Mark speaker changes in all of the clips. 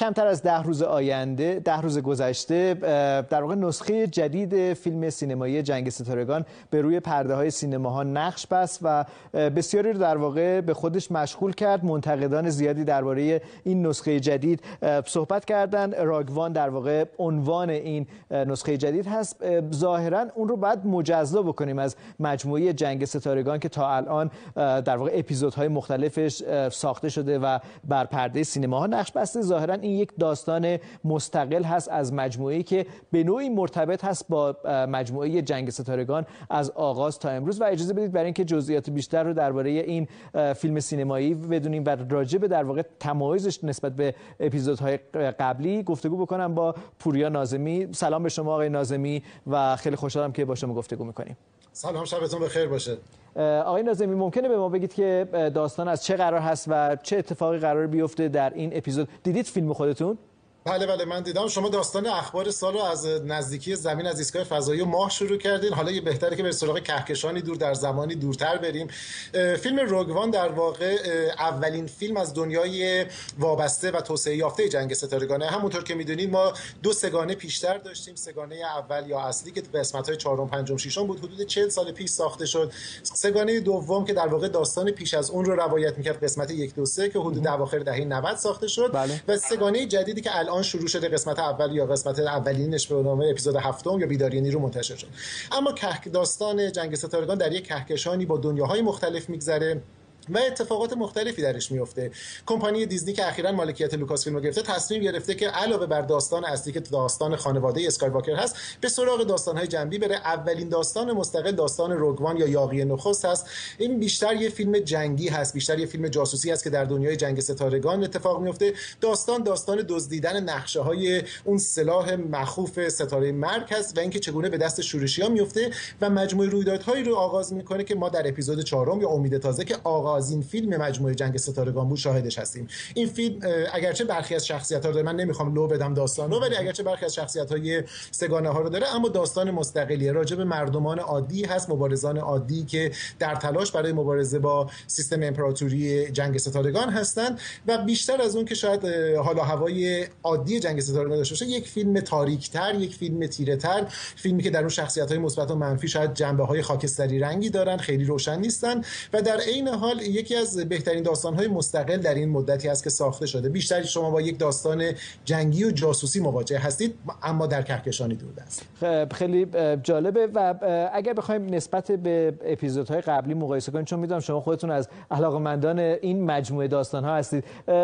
Speaker 1: کمتر از 10 روز آینده، 10 روز گذشته، در واقع نسخه جدید فیلم سینمایی جنگ ستارگان به روی پرده‌های سینماها نقش بست و بسیاری رو در واقع به خودش مشغول کرد. منتقدان زیادی درباره این نسخه جدید صحبت کردن. راگ وان در واقع عنوان این نسخه جدید هست. ظاهرا اون رو باید مجزا بکنیم از مجموعه جنگ ستارگان که تا الان در واقع اپیزودهای مختلفش ساخته شده و بر پرده سینماها نقش بسته. ظاهرا این یک داستان مستقل هست از مجموعه‌ای که به نوعی مرتبط هست با مجموعه جنگ ستارگان از آغاز تا امروز. و اجازه بدید برای اینکه جزئیات بیشتر رو درباره این فیلم سینمایی بدونیم و راجع به در واقع تمایزش نسبت به اپیزودهای قبلی گفتگو بکنم با پوریا ناظمی. سلام به شما آقای ناظمی و خیلی خوشحالم که با شما گفتگو می‌کنیم.
Speaker 2: سلام، شبتون بخیر باشه.
Speaker 1: آقای ناظمی، ممکنه به ما بگید که داستان از چه قرار هست و چه اتفاقی قرار بیفته در این اپیزود؟ دیدید فیلم خودتون؟
Speaker 2: بله من دیدم. شما داستان اخبار سال رو از نزدیکی زمین از ایستگاه فضایی و ماه شروع کردین. حالا یه بهتره که به سراغ کهکشانی دور در زمانی دورتر بریم. فیلم روگ وان در واقع اولین فیلم از دنیای وابسته و توسعه یافته جنگ ستارگانه. همونطور که میدونید ما دو سگانه پیشتر داشتیم. سگانه اول یا اصلی که قسمت‌های 4م 5م 6م بود، حدود 40 سال پیش ساخته شد. سگانه دوم که در واقع داستان پیش از اون رو روایت می‌کرد، قسمت 1 2 3 که حدود اواخر دهه 90 ساخته شد. و سگانه جدیدی که الان شروع شده، قسمت اول یا قسمت اولینش به نام اپیزود 7 یا بیداری نیرو منتشر شد. اما داستان جنگ ستارگان در یک کهکشانی با دنیاهای مختلف میگذره و اتفاقات مختلفی درش میفته. کمپانی دیزنی که اخیراً مالکیت لوکاس فیلم رو گرفته، تصمیم گرفته که علاوه بر داستان اصلی که داستان خانواده اسکای واکر هست، به سراغ داستان‌های جنبی بره. اولین داستان مستقل داستان روگ وان یا یاغی نخست هست. این بیشتر یه فیلم جنگی هست، بیشتر یه فیلم جاسوسی هست که در دنیای جنگ ستارگان اتفاق میفته. داستان دزدیدن نقشه‌های اون سلاح مخوف ستاره مرگ هست و اینکه چگونه به دست شورشی‌ها میفته و مجموعه رویدادهایی رو آغاز میکنه که ما در اپیزود 4 یا امید تازه که از این فیلم مجموعه جنگ ستارگان بود شاهدش هستیم. این فیلم اگرچه برخی از شخصیت‌ها رو داره، من نمیخوام لو بدم داستان رو، ولی اگرچه برخی از شخصیت‌های سگانه ها رو داره، اما داستان مستقلیه. راجع به مردمان عادی هست، مبارزان عادی که در تلاش برای مبارزه با سیستم امپراتوری جنگ ستارگان هستند و بیشتر از اون که شاید حال و هوای عادی جنگ ستارگان داشته باشه، یک فیلم تاریک‌تر، یک فیلم تیره‌تر، فیلمی که در اون شخصیت‌های مثبت و منفی شاید جنبه‌های خاکستری رنگی دارن، خیلی روشن نیستن و در عین حال یکی از بهترین داستان‌های مستقل در این مدتی است که ساخته شده. بیشتر شما با یک داستان جنگی و جاسوسی مواجه هستید، اما در کهکشانی دوردست.
Speaker 1: خیلی جالبه و اگر بخوایم نسبت به اپیزودهای قبلی مقایسه کنیم، چون میدونم شما خودتون از علاقه‌مندان این مجموعه داستان‌ها هستید،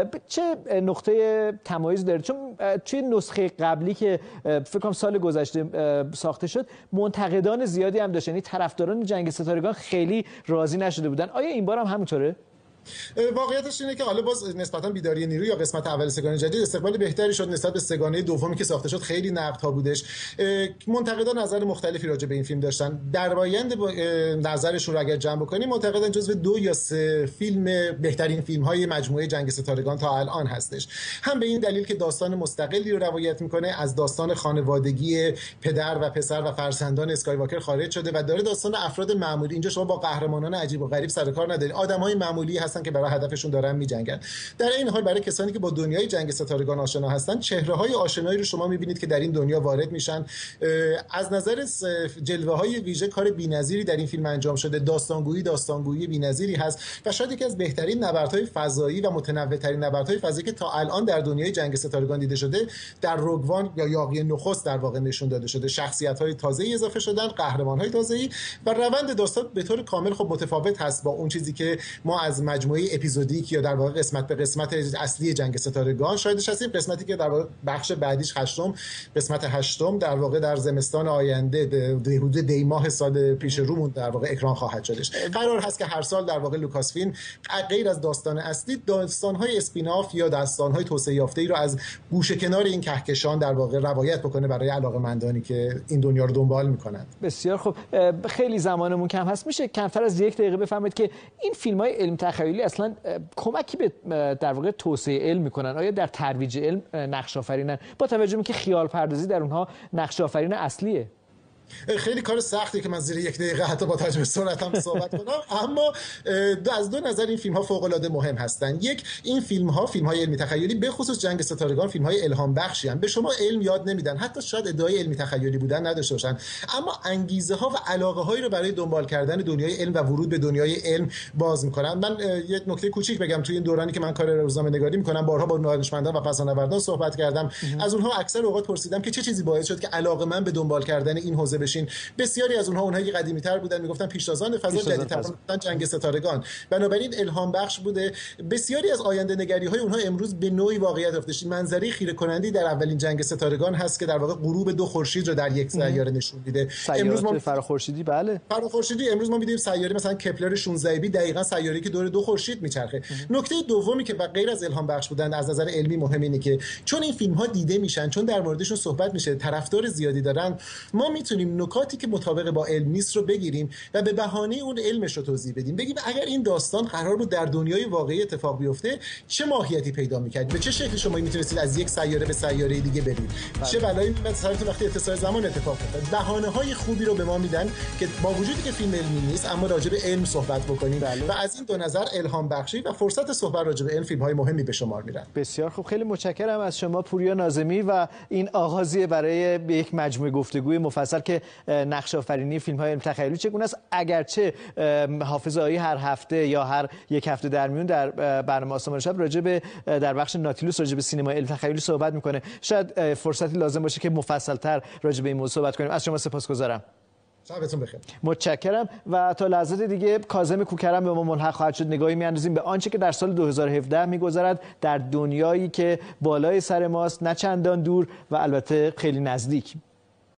Speaker 1: چه نقطه تمایز داره؟ چون توی نسخه قبلی که فکر کنم سال گذشته ساخته شد، منتقدان زیادی هم داشتن، یعنی طرفداران جنگ ستارگان خیلی راضی نشده بودن. آیا این بار هم همونطوره؟
Speaker 2: واقعیتش اینه که حالا باز نسبتا بیداری نیرو یا قسمت اول سگانه جدید استقبال بهتری شد نسبت به سگانه دومی که ساخته شد. خیلی نقدها بودش. منتقدان نظر مختلفی راجع به این فیلم داشتن. در آینده نظرشون رو اگر جمع بکنیم، معتقدن جزو 2 یا 3 فیلم بهترین فیلم‌های مجموعه جنگ ستارگان تا الان هستش. هم به این دلیل که داستان مستقلی رو روایت میکنه، از داستان خانوادگی پدر و پسر و فرزندان اسکای واکر خارج شده و داره داستان افراد معمولی. اینجا شما با قهرمانان عجیب و غریب سر کار ندارید، آدم‌های معمولی هستن که برای هدفشون دارن می‌جنگن. در این حال برای کسانی که با دنیای جنگ ستارگان آشنا هستن، چهره‌های آشنایی رو شما می‌بینید که در این دنیا وارد میشن. از نظر جلوه‌های ویژه کار بی‌نظیری در این فیلم انجام شده. داستانگویی بی‌نظیری هست و شاید یکی از بهترین نبردهای فضایی و متنوع‌ترین نبردهای فضایی که تا الان در دنیای جنگ ستارگان دیده شده در روگ وان یا یاغی نخست در واقع نشون داده شده. شخصیت‌های تازه‌ای اضافه شدن، قهرمان‌های تازه‌ای و روند داستان به طور کامل خب متفاوت هست با اون چیزی که ما از مجموعه اپیزودیک یا در واقع قسمت به قسمت اصلی جنگ ستارگان شاهدش هستیم. قسمتی که در واقع بخش بعدیش قسمت 8 در واقع در زمستان آینده به حدود دی ماه سال پیش رومون در واقع اکران خواهد شدش. قرار هست که هر سال در واقع لوکاس فیلم غیر از داستان اصلی، داستان‌های اسپیناف یا داستان‌های توسعه یافته‌ای رو از گوشه کنار این کهکشان در واقع روایت بکنه برای علاقه‌مندانی که این دنیا رو دنبال می‌کنند.
Speaker 1: بسیار خوب. خیلی زمانمون کم هست، میشه کمتر از 1 دقیقه بفهمید که این فیلم‌های علم تخیلی اصلا کمکی به در واقع توسعه علم میکنن؟ آیا در ترویج علم نقش آفرینن با توجه به اینکه خیال پردازی در اونها نقش آفرین اصلیه؟
Speaker 2: خیلی کار سختیه که من زیر 1 دقیقه حتی با توجه به سرعتم صحبت کنم، اما از دو نظر این فیلم ها فوق العاده مهم هستند. یک، این فیلم های علمی تخیلی به خصوص جنگ ستارگان فیلم های الهام بخشی ان. به شما علم یاد نمیدن، حتی شاید ادعای علمی تخیلی بودن نداشته باشن، اما انگیزه ها و علاقه هایی رو برای دنبال کردن دنیای علم و ورود به دنیای علم باز میکنن. من یک نکته کوچیک بگم، توی این دورانی که من کار روزنامه‌نگاری میکنم بارها با دانشمندان و فضانوردان صحبت کردم. از اونها اکثر اوقات پرسیدم که چه چیزی باعث شد که علاقه من به دنبال کردن این حوزه بشین. بسیاری از اونهایی قدیمی‌تر بودن میگفتن پیشتازان فضا، جدیدتر گفتن جنگ ستارگان، بنابراین الهام بخش بوده. بسیاری از آینده نگری‌های اونها امروز به نوعی واقعیت افتاد. منظری خیره کننده در اولین جنگ ستارگان هست که در واقع غروب 2 خورشید رو در یک سیاره نشون میده.
Speaker 1: امروز ما فراخورشیدی، بله
Speaker 2: فراخورشیدی، امروز ما می‌بینیم سیاره مثلا کپلر 16 بی دقیقاً سیاره‌ای که دور 2 خورشید میچرخه. نکته دومی که غیر از الهام بخش بودن از نظر علمی مهم اینه که چون این فیلم‌ها دیده میشن، چون در موردشون صحبت میشه، طرفدار زیادی دارن، ما میتونیم نکاتی که مطابق با علم نیست رو بگیریم و به بهانه اون علمش رو توضیح بدیم. بگیم اگر این داستان قرار بود در دنیای واقعی اتفاق بیفته چه ماهیتی پیدا می‌کرد، به چه شکلی شما میتونستید از یک سیاره به سیاره دیگه برید، چه بلایی مثلا وقتی اتصال زمان اتفاق افتاد. بهانه‌های خوبی رو به ما میدن که با وجودی که فیلم علمی نیست اما راجع به علم صحبت بکنیم و از این دو نظر الهام بخشی و فرصت صحبت راجع به علم فیلم‌های مهمی به شمار میرن.
Speaker 1: بسیار خوب، خیلی متشکرم از شما پوریا ناظمی و این آغازی برای یک مجموعه گفتگوی مفصل که نقش آفرینی فیلم‌های علم تخیلی چگونه است. اگرچه حافظ آیی هر هفته یا هر یک هفته در میون در برنامه آسمان شب راجع به در بخش ناتیلوس راجع به سینما علم تخیلی صحبت میکنه، شاید فرصتی لازم باشه که مفصل‌تر راجع به این موضوع صحبت کنیم. از شما سپاسگزارم.
Speaker 2: شبتون بخیر.
Speaker 1: متشکرم و تا لحظات دیگه کاظم کوکرم به ما ملحق خواهد شد. نگاهی می‌اندازیم به آنچه که در سال 2017 می‌گذرد در دنیایی که بالای سر ماست، نه چندان دور و البته خیلی نزدیک.